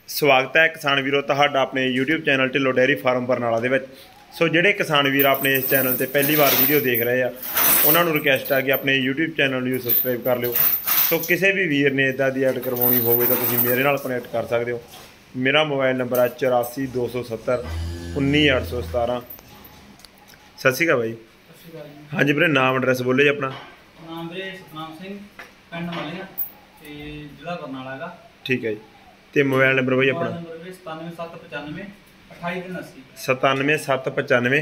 स्वागत है किसान वीरों तुहाडा अपने YouTube channel Dhillon dairy farm Barnala दे विच। सो जिहड़े किसान वीर अपने इस चैनल ते पहली बार वीडियो देख रहे हैं उन्होंने रिक्वेस्ट है कि अपने यूट्यूब चैनल नूं सबसक्राइब कर लिओ। सो किसी भी वीर ने इदां दी ऐड करवाउणी होवे तां तुसीं मेरे नाल कनैक्ट कर सकते हो। मेरा मोबाइल नंबर है 84 270 19817। सत श्री अकाल भाई। हाँ जी वीरे, नाम एड्रैस बोलो जी अपना। नाम वीरे सतनाम सिंह, पिंड मलिया ते जिला बरनाला हैगा। ठीक है जी। तो मोबाइल नंबर भाई अपना 97795 28380 97795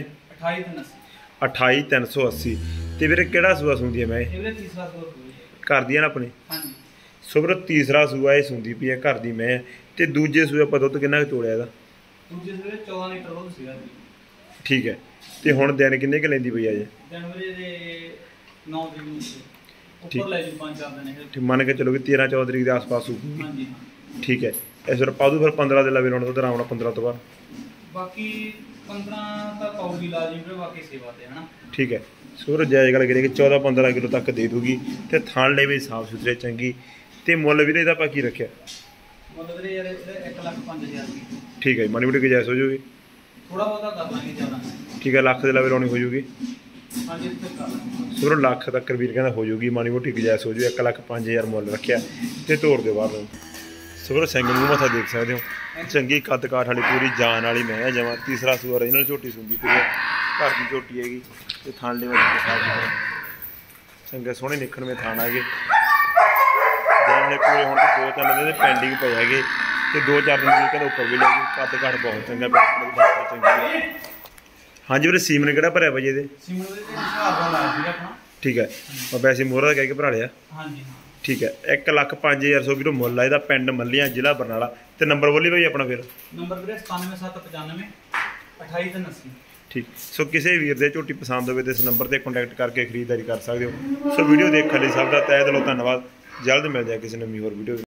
28380। तो वीरे किहड़ा सूआ सूंदी है मैं वीरे तीसरा सूआ सूई घर दी है ना अपनी? हां जी। सो वीरे तीसरा सूआ ये सूंदी पई है घर दी मैं। ते दूजे सूए पर दुध किन्ना चोलिया इहदा? दूजे सूए 14 लीटर दुध सीगा जी। ठीक है। तो हुण दिन किन्ने क लैंदी पई है जी? दिन वीरे दे 9 तरीक नूं ऊपर ले जी 5-4 दिन है। ठीक, मान के चलो कि 13-14 तरीक के आस-पास सूगी। हां जी। ठीक है। इस वार पादू फिर 15 दिन लगे लाने तो आराम 15 तो बाद बाकी 15 ਤਾਂ ਪਾਉਗੀ ਲਾਜ਼ਮੀ ਵੀਰੇ, ਬਾਕੀ ਸੇਵਾ ਤੇ ਹਨਾ। ठीक है। सूर जायज़ गल करिए कि 14-15 किलो तक दे दूगी तो थान ले भी साफ सुथरे चंगी। तो मुल भी इहदा आपां की रखिया? ਮੁੱਲ ਵੀਰੇ ਯਾਰ 1,05,000 ਦੀ। ठीक है, माड़ी मोटी गुजाइश हो जाएगी? थोड़ा बहुता कर लांगे, ज़्यादा ठीक है। लाख के लवे लानी हो जाएगी? हाँ जी, इत्थे कर लांगे। सूर लाख तक वीर कहना हो जाएगी, माड़ी मोटी गुजाइश हो जाए। 1,05,000 मुल रखिया तो तोड़ दो बाहर। सूर सिंह मूँह मत्था देख सकते हो, चंगी कद काठ वाली पूरी जान वाली मैं जमा। तीसरा सूआ ओरिजिनल झोटी सूंदी पई है, घर की झोटी हैगी। तो थान ले चंगे सोहने निखण में थान आ गए। दिन ने पूरे होने 2-3 दिन पेंडिंग पे है तो 2-4 दिन कहते उपर भी लगी। कद काठ बहुत चंगा चंगी। हाँ जी वीरे, सीमन किहड़ा भरिया भाई ये? ठीक है। वैसे मोहरा कह के भरा लिया? हाँ जी। ठीक है। 1,05,000 वीरों मुल है, पिंड मलिया जिला बरनाला। तो नंबर बोली भाई अपना फिर? नंबर वीरे 9795 28380। ठीक। सो किसी वीर दे झोटी पसंद हो तो इस नंबर पर कॉन्टैक्ट करके खरीदारी कर सकते हो। सो वीडियो देखने लिए सब का तहे दिलों धन्यवाद। जल्द मिल जाए किसी नवी होर वीडियो।